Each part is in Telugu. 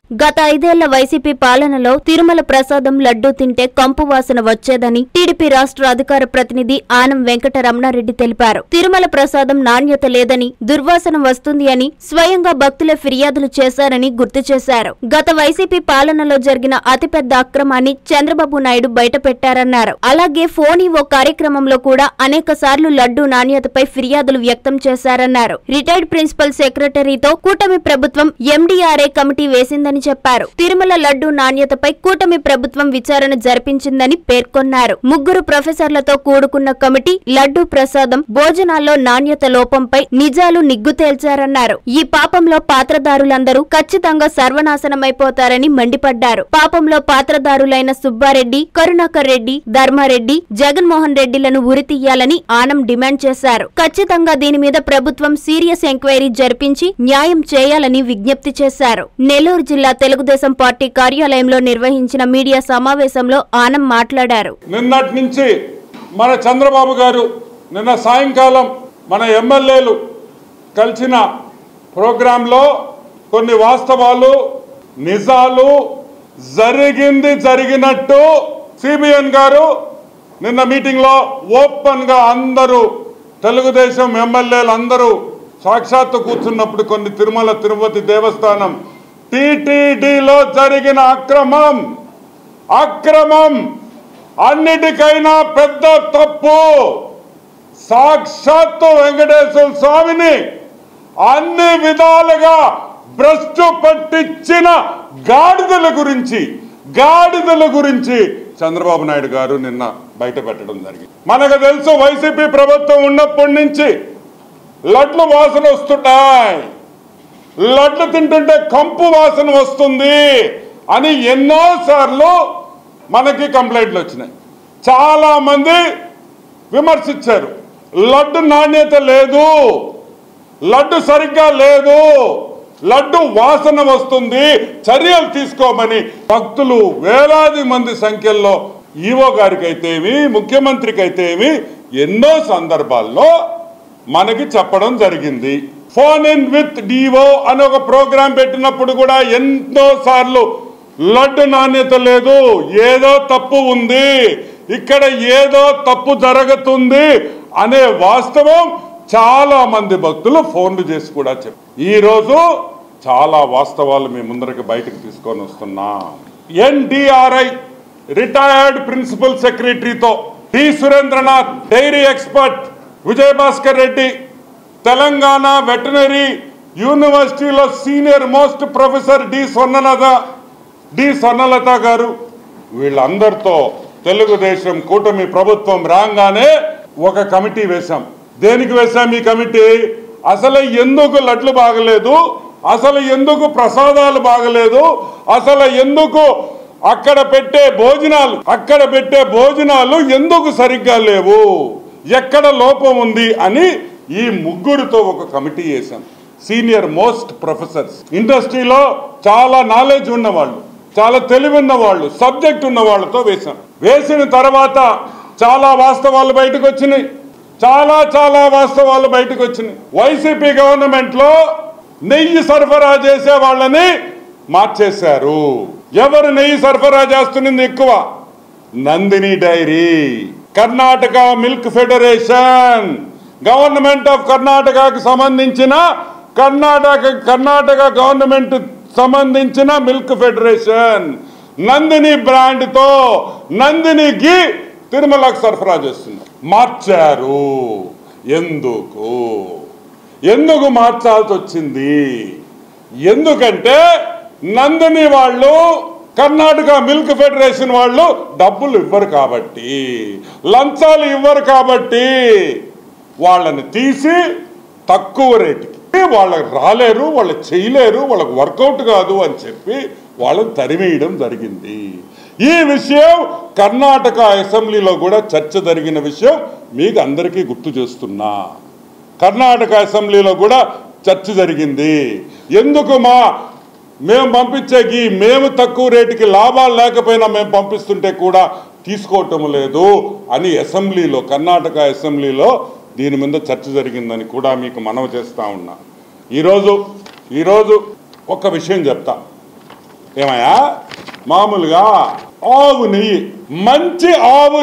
గత 5 ఏళ్ల వైసీపీ పాలనలో తిరుమల ప్రసాదం లడ్డూ తింటే కంపు వాసన వచ్చేదని టీడీపీ రాష్ట్ర అధికార ప్రతినిధి ఆనం వెంకటరమణారెడ్డి తెలిపారు. తిరుమల ప్రసాదం నాణ్యత లేదని, దుర్వాసన వస్తుంది అని స్వయంగా భక్తులే ఫిర్యాదులు చేశారని గుర్తు చేశారు. గత వైసీపీ పాలనలో జరిగిన అతిపెద్ద అక్రమాన్ని చంద్రబాబు నాయుడు బయటపెట్టారన్నారు. అలాగే ఫోనీవో కార్యక్రమంలో కూడా అనేక సార్లు లడ్డూ నాణ్యతపై ఫిర్యాదులు వ్యక్తం చేశారన్నారు. రిటైర్డ్ ప్రిన్సిపల్ సెక్రటరీతో కూటమి ప్రభుత్వం ఎండీఆర్ఏ కమిటీ వేసిందని చెప్పారు. తిరుమల లడ్డూ నాణ్యతపై కూటమి ప్రభుత్వం విచారణ జరిపించిందని పేర్కొన్నారు. 3 ప్రొఫెసర్లతో కూడుకున్న కమిటీ లడ్డూ ప్రసాదం భోజనాల్లో నాణ్యత లోపంపై నిజాలు నిగ్గు తేల్చారన్నారు. ఈ పాపంలో పాత్రదారులందరూ ఖచ్చితంగా సర్వనాశనమైపోతారని మండిపడ్డారు. పాపంలో పాత్రదారులైన సుబ్బారెడ్డి, కరుణాకర్ రెడ్డి, ధర్మారెడ్డి, జగన్మోహన్ రెడ్డిలను ఉరితీయాలని ఆనం డిమాండ్ చేశారు. ఖచ్చితంగా దీని మీద ప్రభుత్వం సీరియస్ ఎంక్వైరీ జరిపించి న్యాయం చేయాలని విజ్ఞప్తి చేశారు. నెల్లూరు జిల్లా తెలుగుదేశం పార్టీ కార్యాలయంలో నిర్వహించిన మీడియా సమావేశంలో ఆనం మాట్లాడారు. నిన్నటి నుంచి మన చంద్రబాబు గారు నిన్న సాయంకాలం మన ఎమ్మెల్యేలు కలిసిన ప్రోగ్రాంలో కొన్ని వాస్తవాలు, నిజాలు, జరిగినట్టు సిబిఎన్ గారు నిన్న మీటింగ్లో ఓపెన్ గా అందరూ తెలుగుదేశం ఎమ్మెల్యేలు అందరూ సాక్షాత్తు కూర్చున్నప్పుడు కొన్ని తిరుపతి దేవస్థానం టీటీడీలో జరిగిన అక్రమం అన్నిటికైనా పెద్ద తప్పు. సాక్షాత్తు వెంకటేశ్వర స్వామిని అన్ని విధాలుగా భ్రష్టు పట్టించిన గాడిదల గురించి చంద్రబాబు నాయుడు గారు నిన్న బయట పెట్టడం జరిగింది. మనకు తెలుసు వైసీపీ ప్రభుత్వం ఉన్నప్పటి నుంచి లడ్లు వాసన వస్తున్నాయి, లడ్లు తింటుంటే కంపు వాసన వస్తుంది అని ఎన్నోసార్లు మనకి కంప్లైంట్లు వచ్చినాయి. చాలా మంది విమర్శించారు. లడ్డు నాణ్యత లేదు, లడ్డు సరిగ్గా లేదు, లడ్డు వాసన వస్తుంది, చర్యలు తీసుకోమని భక్తులు వేలాది మంది సంఖ్యలో ఈవో గారికి అయితేమి, ముఖ్యమంత్రికి అయితేమి ఎన్నో సందర్భాల్లో మనకి చెప్పడం జరిగింది. ఫోన్ ఇన్ విత్ డివో అని ఒక ప్రోగ్రాం పెట్టినప్పుడు కూడా ఎన్నో సార్లు లడ్డు నాణ్యత లేదు, ఏదో తప్పు ఉంది, ఇక్కడ ఏదో తప్పు జరుగుతుంది అనే వాస్తవం చాలా మంది భక్తులు ఫోన్లు చేసి కూడా చెప్పారు. ఈ రోజు చాలా వాస్తవాలు మీ ముందరికి బయటకు తీసుకొని వస్తున్నా. ఎన్డీఆర్ఐ రిటైర్డ్ ప్రిన్సిపల్ సెక్రటరీతో D Surendranath, dairy expert Vijayabhaskar Reddy, Telangana veterinary యూనివర్సిటీలో senior most professor D Swarnalatha garu, వీళ్ళందరితో తెలుగుదేశం కూటమి ప్రభుత్వం రాగానే ఒక కమిటీ వేశాం. దేనికి వేశాం ఈ కమిటీ? అసలు ఎందుకు లడ్లు బాగలేదు, అసలు ఎందుకు ప్రసాదాలు బాగలేదు, అసలు ఎందుకు అక్కడ పెట్టే భోజనాలు ఎందుకు సరిగ్గా లేవు, ఎక్కడ లోపం ఉంది అని ఈ 3తో ఒక కమిటీ వేశాం. సీనియర్ మోస్ట్ ప్రొఫెసర్స్, ఇండస్ట్రీలో చాలా నాలెడ్జ్ ఉన్నవాళ్ళు, చాలా తెలివి ఉన్న వాళ్ళు, సబ్జెక్ట్ ఉన్న వాళ్ళతో వేశాం. వేసిన తర్వాత చాలా వాస్తవాలు బయటకు వచ్చినాయి. చాలా వాస్తవాలు బయటకు వచ్చినాయి. వైసీపీ గవర్నమెంట్ లో నెయ్యి సరఫరా చేసే వాళ్ళని మార్చేశారు. ఎవరు నెయ్యి సరఫరా చేస్తున్నది ఎక్కువ? Nandini dairy, Karnataka milk federation, government of కర్ణాటకకు సంబంధించిన కర్ణాటక గవర్నమెంట్ సంబంధించిన మిల్క్ ఫెడరేషన్ నందిని బ్రాండ్ తో నందిని ఘీ తిరుమలకు సరఫరా చేస్తున్నారు. మార్చారు. ఎందుకు మార్చాల్సి వచ్చింది? ఎందుకంటే నందిని వాళ్ళు, కర్ణాటక మిల్క్ ఫెడరేషన్ వాళ్ళు డబ్బులు ఇవ్వరు కాబట్టి, లంచాలు ఇవ్వరు కాబట్టి వాళ్ళని తీసి తక్కువ రేటుకి, వాళ్ళకి రాలేరు, వాళ్ళు చేయలేరు, వాళ్ళకి వర్కౌట్ కాదు అని చెప్పి వాళ్ళని తరిమేయడం జరిగింది. ఈ విషయం కర్ణాటక అసెంబ్లీలో కూడా చర్చ జరిగిన విషయం మీకు అందరికీ గుర్తు చేస్తున్నా. కర్ణాటక అసెంబ్లీలో కూడా చర్చ జరిగింది. ఎందుకు మేము పంపించేకి మేము తక్కువ రేటుకి లాభాలు లేకపోయినా మేము పంపిస్తుంటే కూడా తీసుకోవటం లేదు అని అసెంబ్లీలో, కర్ణాటక అసెంబ్లీలో దీని మీద చర్చ జరిగిందని కూడా మీకు మనవి చేస్తా ఉన్నా. ఈరోజు ఒక విషయం చెప్తా. ఏమయ్యా మామూలుగా ఆవు నెయ్యి, మంచి ఆవు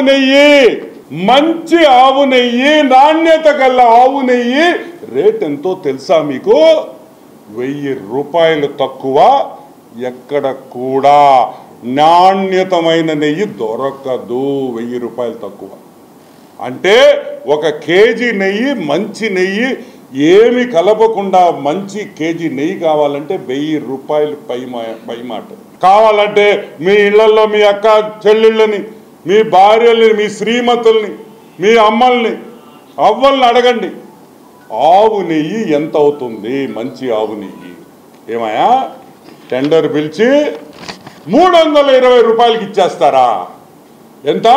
నెయ్యి, నాణ్యత గల ఆవు నెయ్యి రేట్ ఎంతో తెలుసా మీకు? 1000 రూపాయలు తక్కువ ఎక్కడ కూడా నాణ్యతమైన నెయ్యి దొరకదు. 1000 రూపాయలు తక్కువ అంటే 1 కేజీ నెయ్యి, మంచి నెయ్యి ఏమి కలపకుండా మంచి కేజీ నెయ్యి కావాలంటే 1000 రూపాయలు పై మాట. కావాలంటే మీ ఇళ్లలో మీ అక్క చెల్లెళ్ళని, మీ భార్యల్ని, మీ శ్రీమతుల్ని, మీ అమ్మల్ని, అవ్వల్ని అడగండి ఆవు నెయ్యి ఎంత అవుతుంది. మంచి ఆవు నెయ్యి ఏమయ్యా టెండర్ పిలిచి 320 రూపాయలకి ఇచ్చేస్తారా? ఎంత?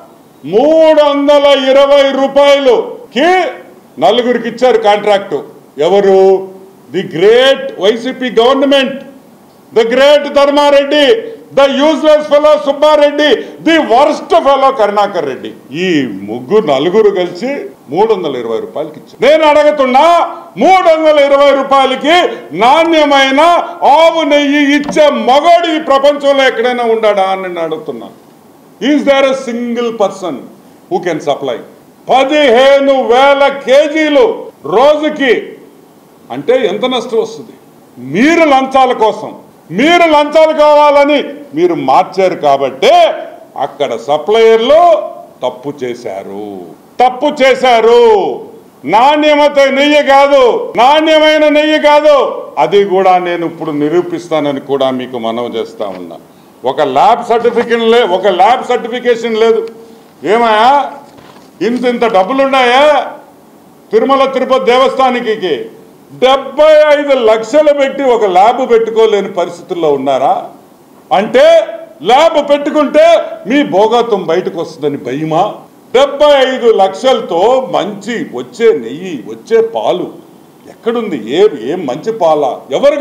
320 రూపాయలుకి నలుగురికి ఇచ్చారు కాంట్రాక్టు. ఎవరు? The great YCP government, the great Dharmareddy, the useless fellow Subbareddy, the worst fellow Karunakar Reddy. ఈ నలుగురు కలిసి 320 రూపాయలకి ఇచ్చారు. నేను అడుగుతున్నా 320 రూపాయలకి నాణ్యమైన ఆవు నెయ్యి ఇచ్చే మగోడు ఈ ప్రపంచంలో ఎక్కడైనా ఉన్నాడా అని నేను అడుగుతున్నా. Is there a single person who can supply 15,000 కేజీలు రోజుకి? అంటే ఎంత నష్టం వస్తుంది? మీరు లంచాల కోసం, మీరు లంచాలు కావాలని మీరు మార్చారు కాబట్టే అక్కడ సప్లయర్లు తప్పు చేశారు. నాణ్యమైన నెయ్యి కాదు. అది కూడా నేను ఇప్పుడు నిరూపిస్తానని కూడా మీకు మనవి చేస్తా ఉన్నా. ఒక ల్యాబ్ సర్టిఫికేషన్ లేదు. ఏమయ్యా ఇంత డబ్బులున్నాయా? తిరుమల తిరుపతి దేవస్థానానికి 75 లక్షలు పెట్టి ఒక ల్యాబ్ పెట్టుకోలేని పరిస్థితుల్లో ఉన్నారా? అంటే ల్యాబ్ పెట్టుకుంటే మీ భోగత్వం బయటకు వస్తుందని భయమా? 75 లక్షలతో మంచి వచ్చే నెయ్యి, వచ్చే పాలు ఎక్కడుంది? ఏం మంచి పాల? ఎవరికి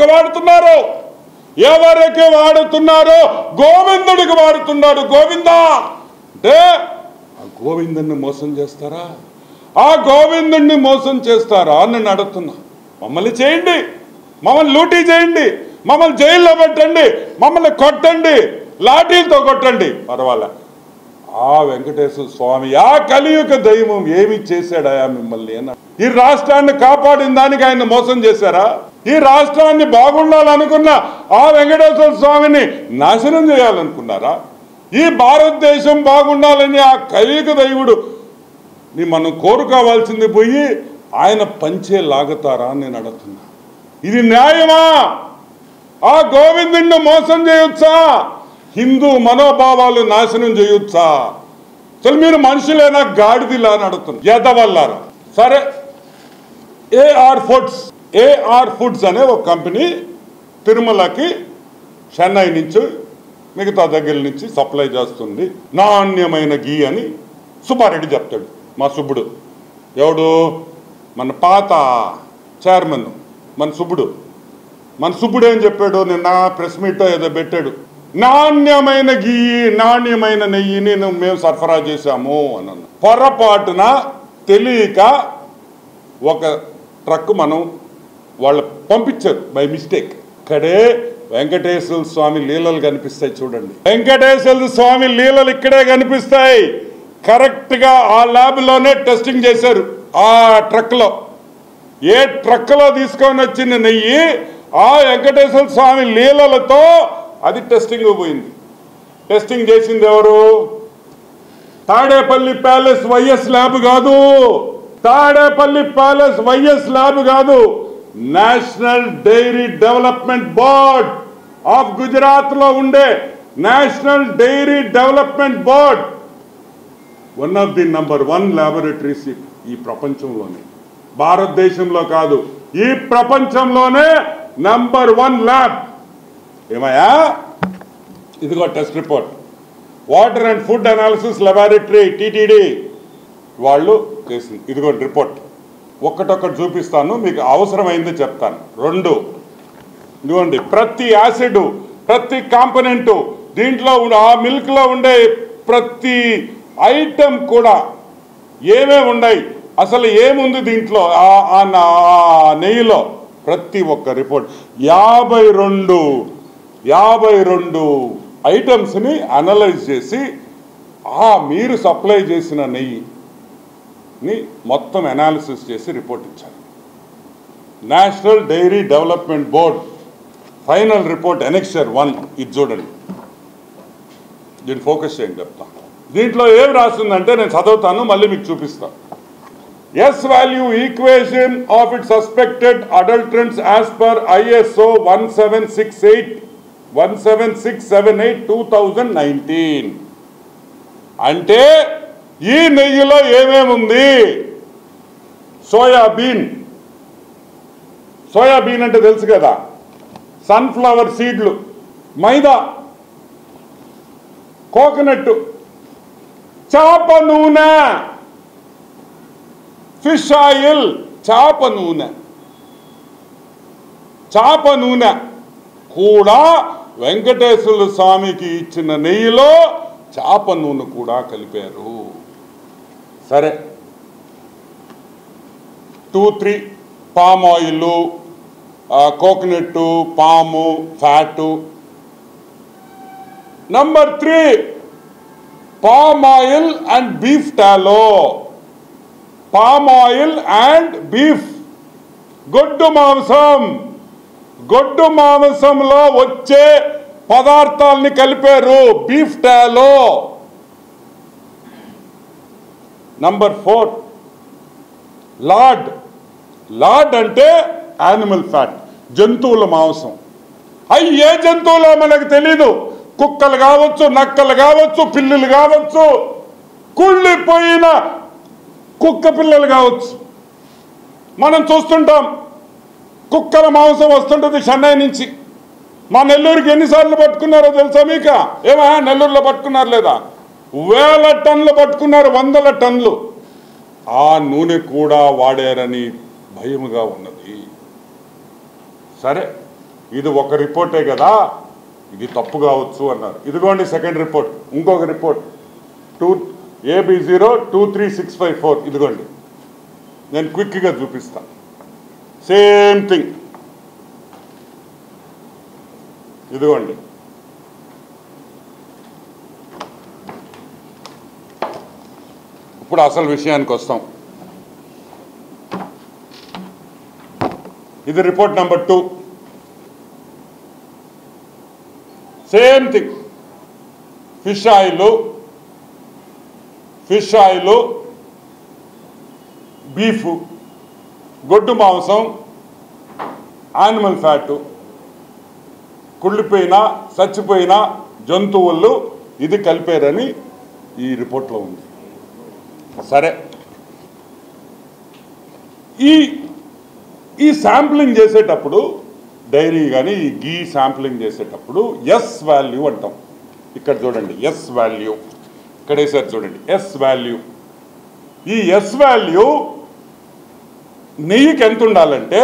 వాడుతున్నారో గోవిందుడికి వాడుతున్నాడు. గోవిందా అంటే ఆ గోవిందుడిని మోసం చేస్తారా? అని నేను అడుగుతున్నా. మమ్మల్ని చేయండి, మమ్మల్ని లూటీ చేయండి, మమ్మల్ని జైల్లో పెట్టండి, మమ్మల్ని కొట్టండి, లాఠీలతో కొట్టండి, పర్వాలే. ఆ వెంకటేశ్వర స్వామి, ఆ కలియుగ దైవం ఏమి చేశాడయా మిమ్మల్ని అన్నాడు. ఈ రాష్ట్రాన్ని కాపాడిన దానికి ఆయన మోసం చేశారా? ఈ రాష్ట్రాన్ని బాగుండాలనుకున్న ఆ వెంకటేశ్వర స్వామిని నాశనం చేయాలనుకున్నారా? ఈ భారతదేశం బాగుండాలని ఆ కలియుగ దైవుడు మనం కోరుకోవాల్సింది పోయి ఆయన పంచే లాగుతారా అని నేను అడుగుతున్నా. ఇది న్యాయమా? ఆ గోవిందుడిని మోసం చేయొచ్చా? హిందూ మనోభావాలు నాశనం చేయొచ్చా? అసలు మీరు మనుషులేనా గాడిదిలా అని అడుగుతున్నా. ఎదవల్లారా. సరే, ఏఆర్ ఫుడ్స్ అనే ఒక కంపెనీ తిరుమలకి చెన్నై నుంచి మిగతా దగ్గర నుంచి సప్లై చేస్తుంది. నాణ్యమైన గీ అని సుబ్బారెడ్డి చెప్తాడు. మా సుబ్బుడు ఎవడు? మన పాత చైర్మన్ మన సుబ్బుడు ఏం చెప్పాడు? నిన్న ప్రెస్ మీట్ ఏదో పెట్టాడు. నాణ్యమైన గీ, నాణ్యమైన నెయ్యిని మేము సరఫరా చేశాము అని అన్న. పొరపాటున తెలియక ఒక ట్రక్ వాళ్ళు పంపించారు బై మిస్టేక్. ఇక్కడే వెంకటేశ్వర స్వామి లీలలు కనిపిస్తాయి చూడండి. వెంకటేశ్వర స్వామి లీలలు ఇక్కడే కనిపిస్తాయి. కరెక్ట్గా ఆ ల్యాబ్లోనే టెస్టింగ్ చేశారు. ఆ ట్రక్లో, ఏ ట్రక్లో తీసుకొని వచ్చిన నెయ్యి ఆ వెంకటేశ్వర స్వామి లీలలతో అది టెస్టింగ్ పోయింది. టెస్టింగ్ చేసింది ఎవరు? తాడేపల్లి ప్యాలెస్ వైఎస్ ల్యాబ్ కాదు, national dairy development board of Gujarat లో ఉండే national dairy development board one of the number 1 laboratories ఈ ప్రపంచంలోనే, భారతదేశంలో కాదు, ఈ ప్రపంచంలోనే నంబర్ 1 ల్యాబ్. ఏమయ్యా ఇదిగో test report. Water and food analysis laboratory TTD వాళ్ళు చేసింది. ఇదిగో రిపోర్ట్. ఒక్కటొక్కటి చూపిస్తాను, మీకు అవసరమైంది చెప్తాను. 2 ఇదిగోండి. ప్రతి యాసిడ్, ప్రతి కాంపోనెంటు దీంట్లో ఆ మిల్క్లో ఉండే ప్రతి ఐటెం కూడా ఏమేమి ఉన్నాయి, అసలు ఏముంది దీంట్లో ఆ నెయ్యిలో, ప్రతి ఒక్క రిపోర్ట్. 52 ఐటమ్స్ని అనలైజ్ చేసి మీరు సప్లై చేసిన నెయ్యిని మొత్తం అనాలిసిస్ చేసి రిపోర్ట్ ఇచ్చారు. National dairy development board final report annexure 1 ఇది చూడండి. దీన్ని ఫోకస్ చేయండి చెప్తా. దీంట్లో ఏం రాస్తుందంటే నేను చదువుతాను, మళ్ళీ మీకు చూపిస్తాను. S value equation of its suspected adulterants as per ISO 17678/2019. అంటే ఈ నెయ్యిలో ఏమేముంది? సోయాబీన్ అంటే తెలుసు కదా, సన్ఫ్లవర్ సీడ్లు, మైదా, కోకోనట్, చేప నూనె, ఫిష్ ఆయిల్, చేప నూనె కూడా వెంకటేశ్వర స్వామికి ఇచ్చిన నెయ్యిలో చేప నూనె కూడా కలిపారు. సరే, 2-3 palm oil, coconut, palm, fat. Number 3 palm oil and beef tallow. Palm oil and beef, గొడ్డు మాంసంలో వచ్చే పదార్థాలని కలిపారు బీఫ్ టాలో. నంబర్ 4 లార్డ్ అంటే యానిమల్ ఫ్యాట్, జంతువుల మాంసం. ఏ జంతువులో మనకు తెలీదు. కుక్కలు కావచ్చు, నక్కలు కావచ్చు, పిల్లులు కావచ్చు, కుళ్ళిపోయిన కుక్క పిల్లలు కావచ్చు. మనం చూస్తుంటాం కుక్కల మాంసం వస్తుంటుంది చెన్నై నుంచి. మా నెల్లూరుకి ఎన్నిసార్లు పట్టుకున్నారో తెలుసా మీకు? నెల్లూరులో పట్టుకున్నారు లేదా? 1000 టన్నులు పట్టుకున్నారు, 100 టన్నులు. ఆ నూనె కూడా వాడారని భయముగా ఉన్నది. సరే, ఇది ఒక రిపోర్టే కదా, ఇది తప్పు కావచ్చు అన్నారు. ఇదిగోండి సెకండ్ రిపోర్ట్, ఇంకొక రిపోర్ట్ AB02365-4. ఇదిగోండి, నేను క్విక్గా చూపిస్తాను. Same thing. ఇదిగోండి, ఇప్పుడు అసలు విషయానికి వస్తాం. ఇది report number 2. Same thing. Fish oil, beef, గొడ్డు మాంసం, యానిమల్ ఫ్యాటు, కుళ్ళిపోయిన చచ్చిపోయిన జంతువులు ఇది కలిపారని ఈ రిపోర్ట్లో ఉంది. సరే, ఈ శాంప్లింగ్ చేసేటప్పుడు డైరీ కానీ ఈ గీ శాంప్లింగ్ చేసేటప్పుడు ఎస్ వాల్యూ అంటాం. ఇక్కడ చూడండి, ఎస్ వాల్యూ ఇక్కడ వేసారు చూడండి, ఎస్ వాల్యూ. ఈ ఎస్ వాల్యూ నెయ్యికి ఎంత ఉండాలంటే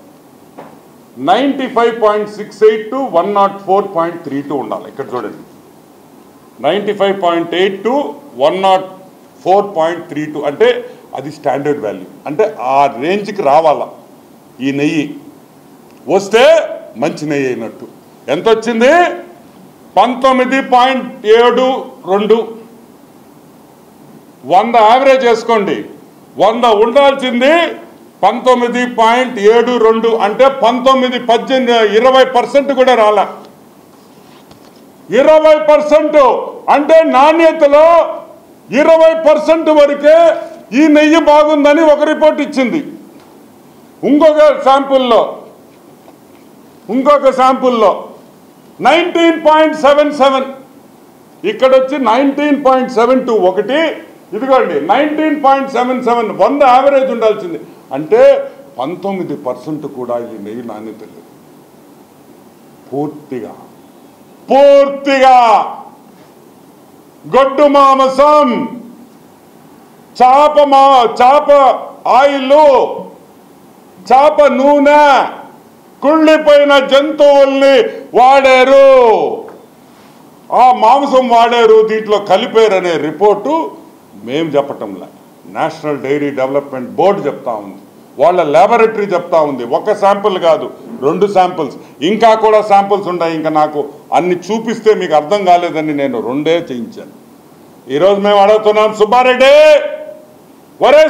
95.68 to 104.32 ఉండాలి. ఇక్కడ చూడండి, 95.8 to 104.32 అంటే అది స్టాండర్డ్ వాల్యూ. అంటే ఆ రేంజ్కి రావాలా ఈ నెయ్యి. వస్తే మంచి నెయ్యి అయినట్టు. ఎంత వచ్చింది? 19.72. 100 యావరేజ్ వేసుకోండి. 100 ఉండాల్సింది 19.72. అంటే 20% కూడా రాలా. 20% అంటే నాణ్యతలో 20% వరకే ఈ నెయ్యి బాగుందని ఒక రిపోర్ట్ ఇచ్చింది. ఇంకొక శాంపుల్లో 19.77, ఇక్కడ వచ్చి 19.72 ఒకటి. ఇదిగోండి 19.77, 100 యావరేజ్ ఉండాల్సింది. అంటే 19% కూడా ఈ నెయ్యి నాణ్యత లేదు. పూర్తిగా గొడ్డు మాంసం, చేప ఆయిల్, చేప నూనె, కుళ్ళిపోయిన జంతువుల్ని వాడారు, ఆ మాంసం వాడారు, దీంట్లో కలిపారనే రిపోర్టు మేము చెప్పటంలే. నేషనల్ డైరీ డెవలప్మెంట్ బోర్డు చెప్తా ఉంది, వాళ్ళ ల్యాబొరేటరీ చెప్తా ఉంది. ఒక శాంపుల్ కాదు, 2 శాంపుల్స్, ఇంకా కూడా శాంపుల్స్ ఉన్నాయి. ఇంకా నాకు అన్ని చూపిస్తే మీకు అర్థం కాలేదని నేను 2 చేయించాను. ఈరోజు మేము అడుగుతున్నాం, సుబ్బారెడ్డి, ఒరే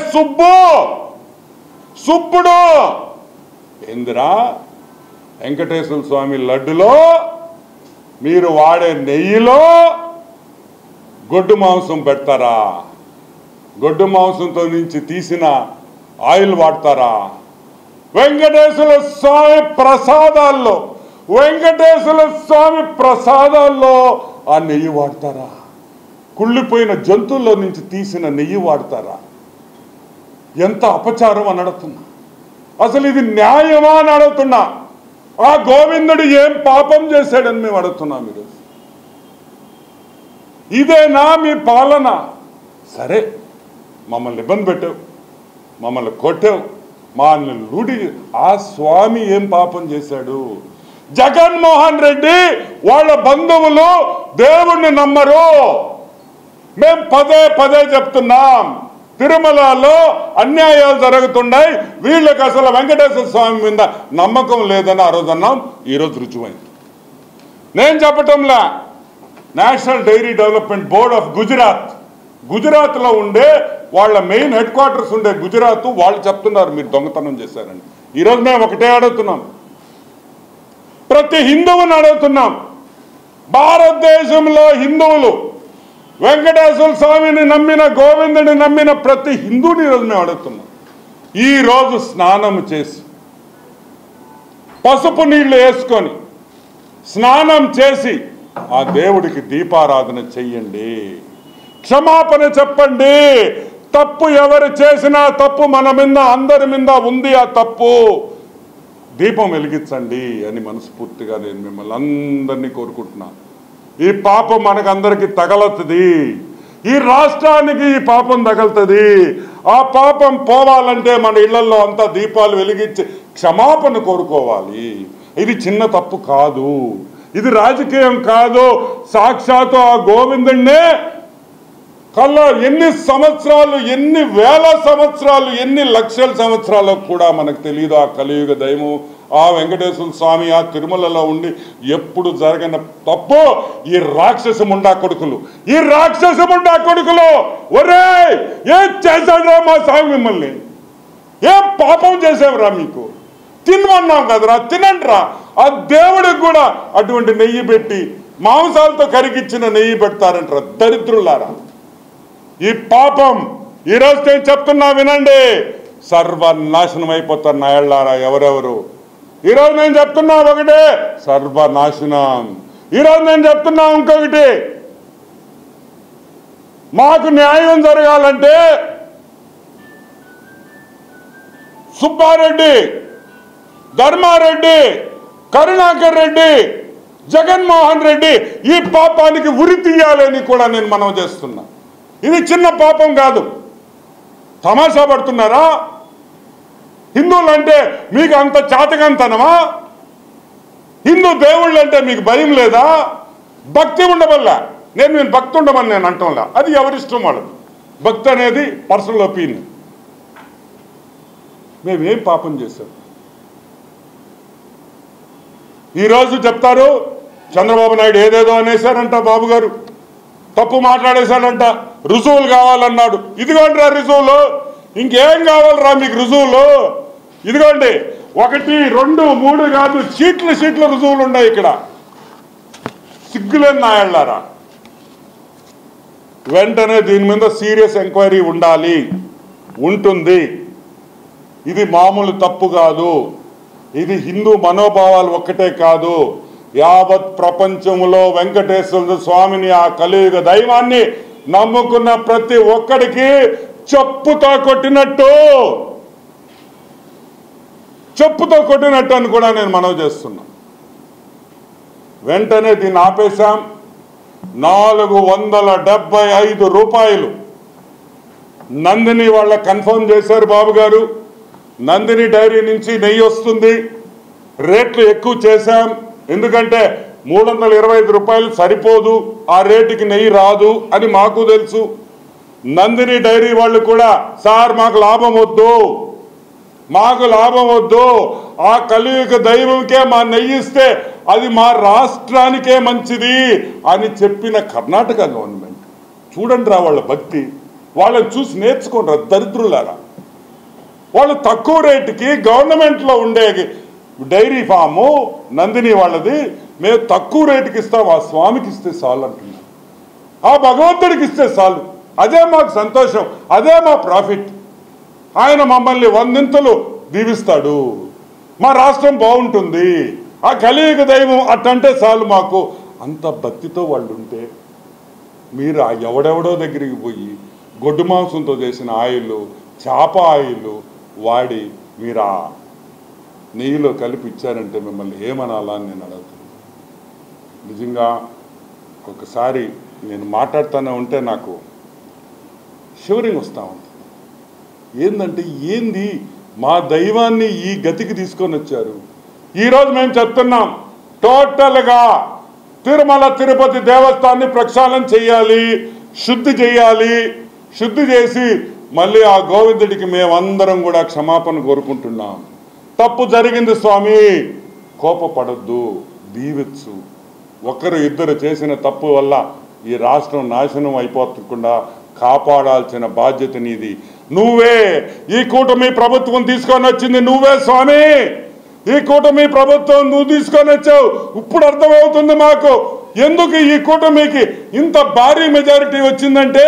సుబ్బుడు ఏందిరా, వెంకటేశ్వర స్వామి లడ్డులో మీరు వాడే నెయ్యిలో గొడ్డు మాంసం పెడతారా? గొడ్డు మాంసంతో నుంచి తీసిన ఆయిల్ వాడతారా? వెంకటేశ్వర స్వామి ప్రసాదాల్లో ఆ నెయ్యి వాడతారా? కుళ్ళిపోయిన జంతువుల్లో నుంచి తీసిన నెయ్యి వాడతారా? ఎంత అపచారం అని అడుగుతున్నా. అసలు ఇది న్యాయమా అని అడుగుతున్నా. ఆ గోవిందుడు ఏం పాపం చేశాడని మేము అడుగుతున్నాం. మీరు ఇదేనా మీ పాలన? సరే, మమ్మల్ని ఇబ్బంది పెట్టావు, మమ్మల్ని కొట్టావు, మమ్మల్ని లూటి. ఆ స్వామి ఏం పాపం చేశాడు? జగన్మోహన్ రెడ్డి వాళ్ళ బంధువులు దేవుణ్ణి నమ్మరు. మేము పదే చెప్తున్నాం, తిరుమలలో అన్యాయాలు జరుగుతున్నాయి, వీళ్ళకి అసలు వెంకటేశ్వర స్వామి మీద నమ్మకం లేదని ఆ రోజు అన్నాం. ఈరోజు రుజువైంది. నేను చెప్పటంలా, national dairy development board of గుజరాత్లో ఉండే వాళ్ళ మెయిన్ హెడ్ క్వార్టర్స్ ఉండే గుజరాత్ వాళ్ళు చెప్తున్నారు మీరు దొంగతనం చేశారని. ఈరోజు మేము ఒకటే అడుగుతున్నాం, ప్రతి హిందువుని అడుగుతున్నాం, భారతదేశంలో హిందువులు వెంకటేశ్వర స్వామిని నమ్మిన, గోవిందుని నమ్మిన ప్రతి హిందువుని ఈరోజు మేము అడుగుతున్నాం, ఈరోజు స్నానం చేసి పసుపు నీళ్లు వేసుకొని స్నానం చేసి ఆ దేవుడికి దీపారాధన చెయ్యండి, క్షమాపణ చెప్పండి. తప్పు ఎవరు చేసినా తప్పు మన మీద, అందరి మీద ఉంది. ఆ తప్పు దీపం వెలిగించండి అని మనస్ఫూర్తిగా నేను మిమ్మల్ని అందరినీ కోరుకుంటున్నా. ఈ పాపం మనకందరికి తగలుతుంది, ఈ రాష్ట్రానికి ఈ పాపం తగలుతుంది. ఆ పాపం పోవాలంటే మన ఇళ్లలో అంతా దీపాలు వెలిగించి క్షమాపణ కోరుకోవాలి. ఇది చిన్న తప్పు కాదు, ఇది రాజకీయం కాదు. సాక్షాత్తు ఆ గోవిందుడినే ఎన్ని సంవత్సరాలు, ఎన్ని వేల సంవత్సరాలు, ఎన్ని లక్షల సంవత్సరాలు కూడా మనకు తెలియదు. ఆ కలియుగ దైవం ఆ వెంకటేశ్వర స్వామి ఆ తిరుమలలో ఉండి ఎప్పుడు జరగని తప్పు ఈ రాక్షస ముండా కొడుకులు ఒరే ఏం చేశాడురా మా స్వామి, మిమ్మల్ని ఏం పాపం చేసేవరా? మీకు తినమన్నాం కదరా, తినండిరా. ఆ దేవుడికి కూడా అటువంటి నెయ్యి పెట్టి మాంసాలతో కరిగిచ్చిన నెయ్యి పెడతారంటారా దరిద్రులారా? ఈ పాపం ఈరోజు నేను చెప్తున్నా వినండి, సర్వనాశనం అయిపోతారు నాయళ్ళారా ఎవరెవరు. ఈరోజు నేను చెప్తున్నా ఒకటే, సర్వనాశనం. ఈరోజు నేను చెప్తున్నా ఇంకొకటి, మాకు న్యాయం జరగాలంటే సుబ్బారెడ్డి, ధర్మారెడ్డి, కరుణాకర్ రెడ్డి, జగన్మోహన్ రెడ్డి ఈ పాపానికి ఉరి తీయాలని కూడా నేను మనవి చేస్తున్నా. ఇది చిన్న పాపం కాదు. తమాషా పడుతున్నారా? హిందువులు అంటే మీకు అంత చాతకంతనమా? హిందూ దేవుళ్ళు అంటే మీకు భయం లేదా? భక్తి ఉండవల్ల నేను భక్తి ఉండమని నేను అంటంలా, అది ఎవరిష్టం వాళ్ళది. భక్తి అనేది పర్సనల్ ఒపీనియన్. మేమేం పాపం చేశాం? ఈరోజు చెప్తారు చంద్రబాబు నాయుడు ఏదేదో అనేశారంట, బాబు గారు తప్పు మాట్లాడేశాడంట, రుజువులు కావాలన్నాడు. ఇదిగోండి రా రుజువులు, ఇంకేం కావాలరా మీకు రుజువులు? ఇదిగోండి 1, 2, 3 కాదు, షీట్ల రుజువులు ఉన్నాయి ఇక్కడ. సిగ్గులేని నాయళ్ళారా. వెంటనే దీని మీద సీరియస్ ఎంక్వైరీ ఉండాలి, ఉంటుంది. ఇది మామూలు తప్పు కాదు. ఇది హిందూ మనోభావాలు ఒక్కటే కాదు, యావత్ ప్రపంచంలో వెంకటేశ్వర స్వామిని ఆ కలియుగ దైవాన్ని నమ్ముకున్న ప్రతి ఒక్కడికి చెప్పుతో కొట్టినట్టు అని కూడా నేను మనవి చేస్తున్నా. వెంటనే దీన్ని ఆపేశాం. 475 రూపాయలు నందిని వాళ్ళ కన్ఫర్మ్ చేశారు బాబు గారు. నందిని డైరీ నుంచి నెయ్యి వస్తుంది. రేట్లు ఎక్కువ చేశాం, ఎందుకంటే 325 రూపాయలు సరిపోదు, ఆ రేటుకి నెయ్యి రాదు అని మాకు తెలుసు. నందిని డైరీ వాళ్ళు కూడా సార్ మాకు లాభం వద్దు, ఆ కలియుగ దైవంకే మా నెయ్యిస్తే అది మా రాష్ట్రానికే మంచిది అని చెప్పిన కర్ణాటక గవర్నమెంట్. చూడండి రా వాళ్ళ భక్తి, వాళ్ళని చూసి నేర్చుకోండి రా దరిద్రులారా. వాళ్ళు తక్కువ రేటుకి గవర్నమెంట్లో ఉండే డైరీ ఫాము నందిని వాళ్ళది మేము తక్కువ రేటుకి ఇస్తాం, ఆ స్వామికి ఇస్తే చాలు అంటున్నాం, ఆ భగవంతుడికి ఇస్తే చాలు, అదే మాకు సంతోషం, అదే మా ప్రాఫిట్. ఆయన మమ్మల్ని 100 దీవిస్తాడు, మా రాష్ట్రం బాగుంటుంది, ఆ కలియుగ దైవం అట్టంటే చాలు మాకు. అంత భక్తితో వాళ్ళు ఉంటే మీరు ఆ ఎవడెవడో దగ్గరికి పోయి గొడ్డు మాంసంతో చేసిన ఆయిల్, చేప ఆయిల్ వాడి మీరు ఆ నెయ్యిలో కలిపి ఇచ్చారంటే మిమ్మల్ని ఏమనాలా అని నేను అడుగుతున్నాను. నిజంగా ఒకసారి నేను మాట్లాడుతూనే ఉంటే నాకు షివరింగ్ వస్తూ ఉంటుంది. ఏంటంటే ఏంది మా దైవాన్ని ఈ గతికి తీసుకొని వచ్చారు. ఈరోజు మేము చెప్తున్నాం, టోటల్గా తిరుమల తిరుపతి దేవస్థానాన్ని ప్రక్షాళన చేయాలి, శుద్ధి చేయాలి. శుద్ధి చేసి మళ్ళీ ఆ గోవిందుడికి మేమందరం కూడా క్షమాపణ కోరుకుంటున్నాం. తప్పు జరిగింది స్వామి, కోపపడద్దు, దీవించు. ఒకరు ఇద్దరు చేసిన తప్పు వల్ల ఈ రాష్ట్రం నాశనం అయిపోకుండా కాపాడాల్సిన బాధ్యత నీది. నువ్వే ఈ కూటమి ప్రభుత్వం తీసుకొని వచ్చింది, నువ్వే స్వామి. ఈ కూటమి ప్రభుత్వం నువ్వు తీసుకొని వచ్చావు. ఇప్పుడు అర్థమవుతుంది మాకు ఎందుకు ఈ కూటమికి ఇంత భారీ మెజారిటీ వచ్చిందంటే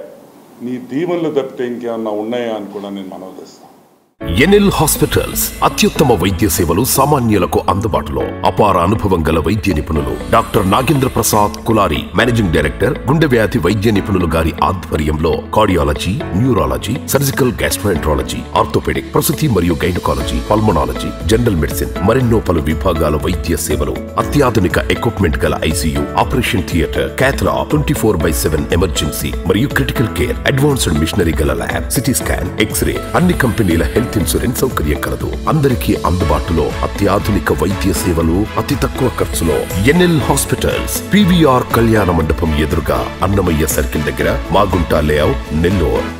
నీ దీవెనలు తప్పితే ఇంకేమన్నా ఉన్నాయా అని కూడా నేను మనవి చేస్తాను. ఎన్ఎల్ హాస్పిటల్స్ అత్యుత్తమ వైద్య సేవలు సామాన్యులకు అందుబాటులో. అపార అనుభవం గల వైద్య నిపుణులు doctor Nagendra Prasad Kulari, managing director, గుండె వ్యాధి వైద్య నిపుణులు గారి ఆధ్వర్యంలో cardiology, neurology, surgical gastroenterology, orthopaedic, ప్రసూతి మరియు గైనకాలజీ, పల్మనాలజీ, జనరల్ మెడిసిన్ మరెన్నో పలు విభాగాల వైద్య సేవలు. అత్యాధునిక ఎక్విప్మెంట్ గల ICU, operation theatre, cath lab, 24/7 emergency మరియు క్రిటికల్ కేర్, అడ్వాన్స్డ్ మిషనరీ గల ల్యాబ్, సిటీ స్కాన్, ఎక్స్రే, అన్ని కంపెనీల హెల్త్ ఇన్సూరెన్స్ సౌకర్యం కలదు. అందరికీ అందుబాటులో అత్యాధునిక వైద్య సేవలు అతి తక్కువ ఖర్చులో. ఎన్ఎల్ హాస్పిటల్స్, PVR కళ్యాణ మండపం ఎదురుగా, అన్నమయ్య సర్కిల్ దగ్గర, మాగుంట లేఅవుట్, నెల్లూరు.